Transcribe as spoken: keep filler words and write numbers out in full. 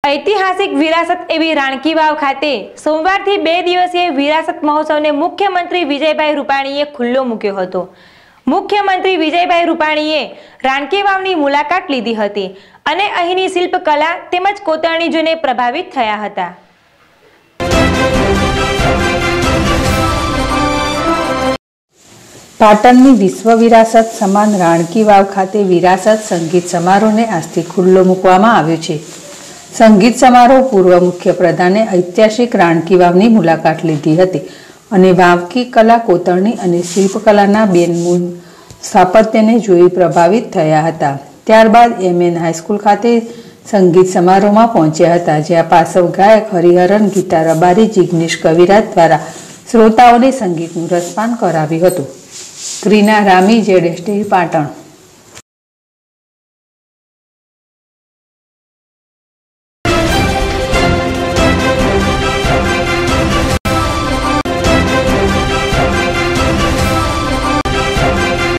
ऐतिहासिक विरासत एवी राणकी वाव खाते सोमवारथी बे दिवसीय विरासत महोत्सवने मुख्यमंत्री विजयभाई रूपाणीए खुल्लो मूक्यो हतो। मुख्यमंत्री विजयभाई रूपाणीए राणकी वावनी मुलाकात लीधी हती अने અહીંની શિલ્પકલા તેમજ કોતરણી જોઈને પ્રભાવિત થયા હતા। પાટણની વિશ્વ વિરાસત સમાન રાણકી વાવ ખાતે વિરાસત સંગીત સમારોહને આજથી ખુલ્લો મૂકવામાં આવ્યો છે। સંગીત સમારોહ પૂર્વ મુખ્ય પ્રધાને ઐતિહાસિક રાણકી વાવની મુલાકાત લીધી હતી અને વાવકી કલા કોતરણી અને શિલ્પકલાના બેનમૂન સ્થાપત્યને જોઈ પ્રભાવિત થયા હતા। ત્યારબાદ એમ એન હાઈસ્કૂલ ખાતે સંગીત સમારોહમાં પહોંચ્યા હતા, જ્યાં પાર્શ્વ ગાયક હરિહરન, ગીતા રબારી, જિગ્નેશ કવિરાજ દ્વારા શ્રોતાઓને સંગીતનું રસપાન કરાવ્યું હતું। Krina Rami, Z S T V, Patan.